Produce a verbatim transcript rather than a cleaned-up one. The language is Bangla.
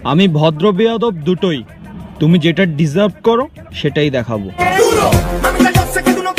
আমি ভদ্র বেয়াদব দুটোই। তুমি যেটা ডিজার্ভ করো সেটাই দেখাবো।